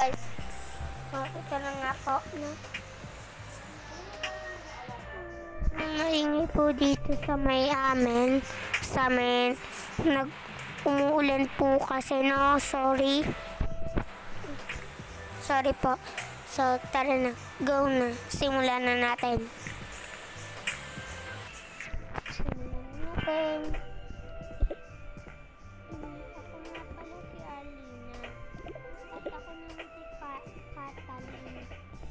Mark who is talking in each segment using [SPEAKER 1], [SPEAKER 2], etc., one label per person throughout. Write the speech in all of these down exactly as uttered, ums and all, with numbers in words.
[SPEAKER 1] Guys, so ito na nga po, no? Maingay po dito sa may amin, sa amin, nag umuulan po kasi, no? Sorry. Sorry po. So, tara na. Go na. Simulan na natin. Simulan na natin. Ako nga pala si Alina. At ako naman si pa Catalina.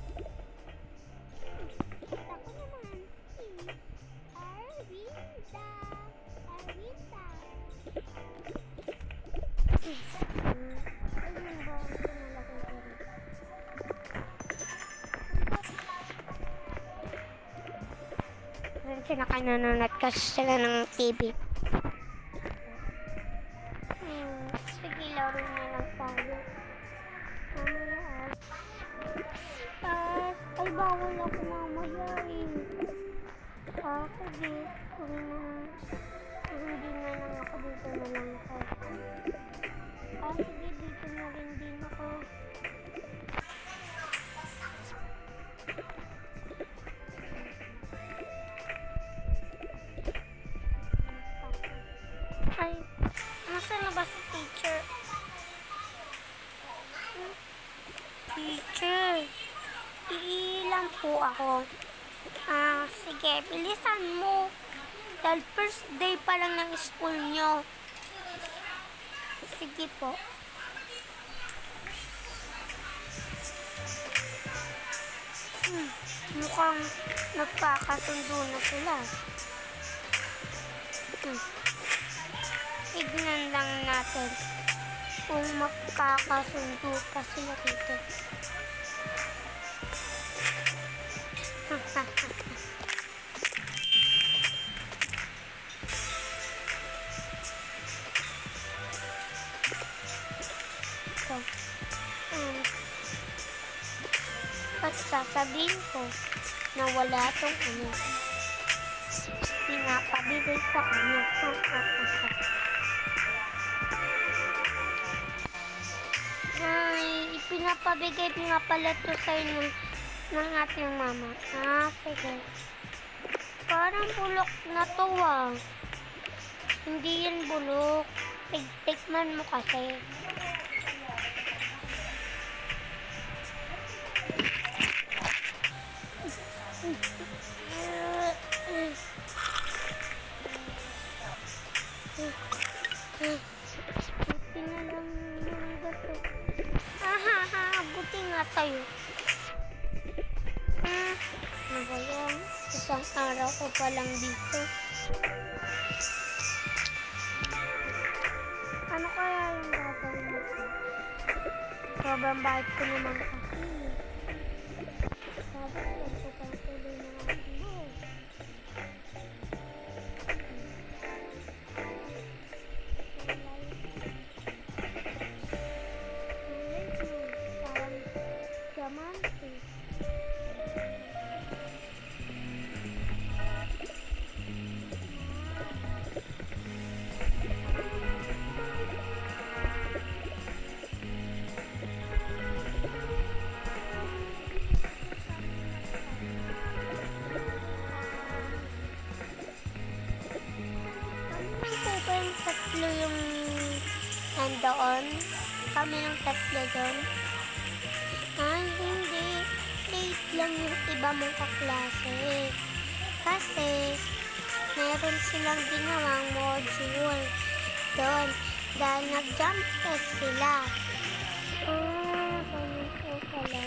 [SPEAKER 1] At ako naman si Arvinda. Arvinda. Ayun ba? Tumala ko rin. Rin sila kananunat kasi sila ng T V. Hmm, sige, laro na lang tayo. Mamaya. Ah, ay, bawal ako mamaya eh. Ah, sige. Kung na, kung hindi na lang ako, dito na lang ako. Ah, sige, dito na rin din ako. Ay, nasaan na ba si teacher? Hmm? Teacher, iilan po ako. Ah, sige, bilisan mo. Dahil first day pa lang ng school nyo. Sige po. Hmm, mukhang nagkakasundo na sila. Hmm. Tignan lang natin kung magkakasundo pa sila dito. So, um, at sasabihin ko na wala tong ano, pinapabigay sa kanya. Ay, ipinapabigay nga pala to sa inyo ng ating mama. Ah, sige. Parang bulok na to ah. Hindi yan bulok. Tig-tikman mo kasi. Buti na lang yung gato. Ahaha, buti nga sa'yo. Ah, ano ba yan? Isang araw ko pa lang dito. Ano kaya yung gagawin mo? Sobrang bait ko naman kasi. Sabi ko, ito pa tuloy na natin mo. Diamante. Ano po ba yung tatlo yung nandoon? Kami ng tatlo doon? Ay, hindi. Eight lang yung iba mong kaklase. Kasi, meron silang ginawang module doon. Dahil nag-jump test sila. Ah, ganun po pala.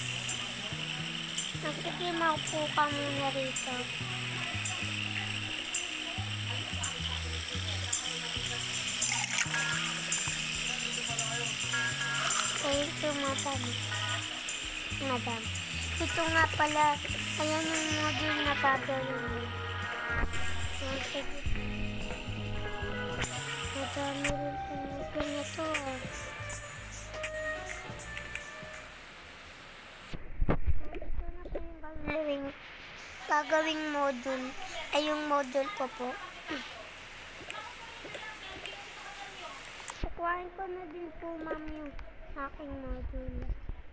[SPEAKER 1] Ah, sige, maupo ka muna rito. Thank you, madam. Madam. Ito nga pala, ayan yung module na gagawin mo. Oh, sige. Madami rin po module na to. Oh. Ito na po yung gagawing, gagawing module. Ay, yung module ko po. Kukuhain ko na din po, ma'am, yung aking module.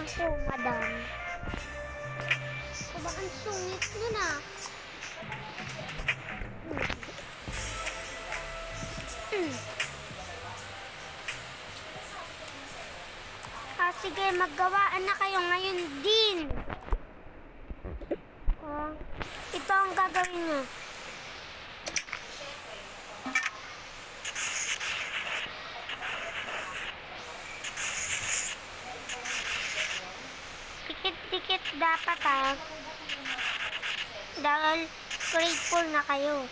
[SPEAKER 1] po, madam. Diba ang sungit nyo na? Hmm. Ah, sige, maggawaan na kayo ngayon din. Oh, ito ang gagawin nyo. Dikit-dikit dapat ah. Dahil grateful na kayo.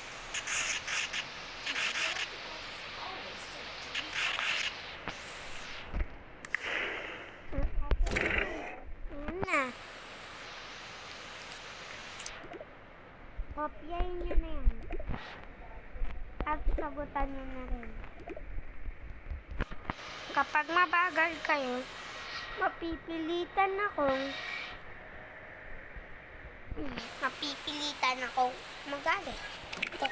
[SPEAKER 1] Ayan na. Kopyahin nyo na yan. At sagutan nyo na rin. Kapag mabagal kayo, mapipilitan akong hmm, mapipilitan akong magalit. Ito.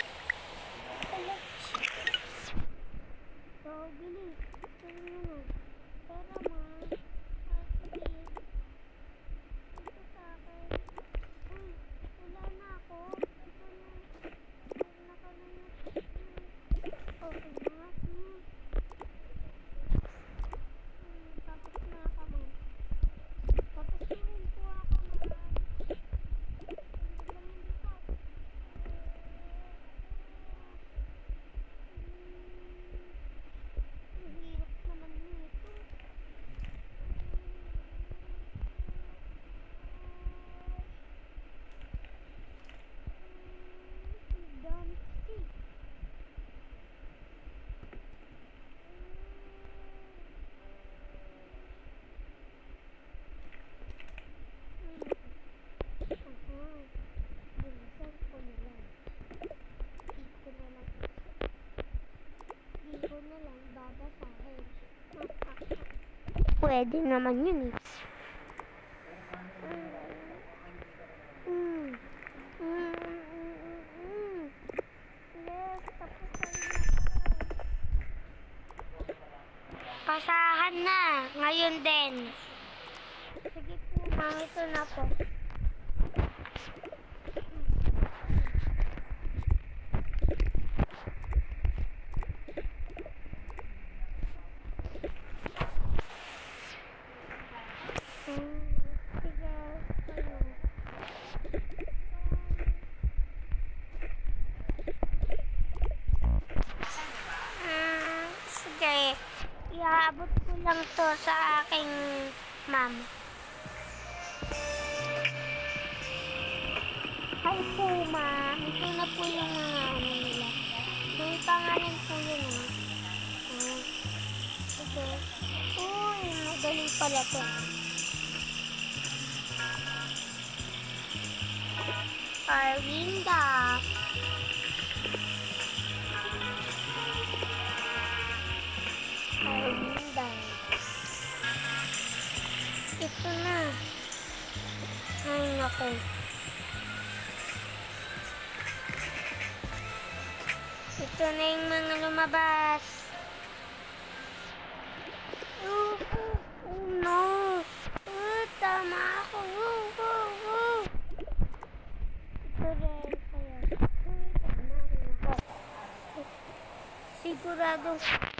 [SPEAKER 1] So, bilis. Ito na. Pero ma, ah, sige. Ito sa akin. Uy, wala na ako. Ito na. Wala ka na na. Okay na. Hmm. Hmm, tapos na ako man. Tapos na rin po ako man. Mahirap naman nito. Ang dami kasi. Aha. Bilisan ko na lang. Di ko na lang. Di ko na lang babasahin. Pwede naman yun eh. Mm. Mm, mm, mm, mm. Yes, tapos na rin ako. Pasahan na. Ngayon din. Sige po, ma'am. Ito na po. Hmm, sige. Ayun. Ah, sige. Iaabot ko lang to sa aking ma'am. Hi po, ma'am. Ito na po yung mga ano nila. May pangalan po yun, ah. Ah, sige. Uy, magaling pala to. Arvinda. Arvinda. Ito na. Ay, naku. Ito na yung mga lumabas. Oh, oh, oh no. Oh, tama ako. Oh, oh, oh. Ito rin sa'yo. Oh, tama rin ako. Sigurado.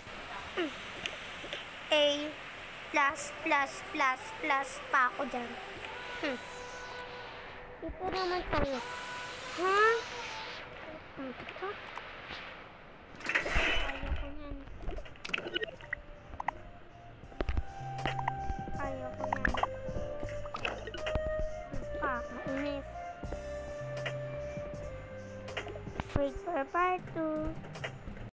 [SPEAKER 1] A plus plus plus plus pa ako dyan. Hmm. Ito naman sa'yo. Ha? Huh? Ito? Ayoko yan. Ayoko yan. Nakakainis. Wait for part two.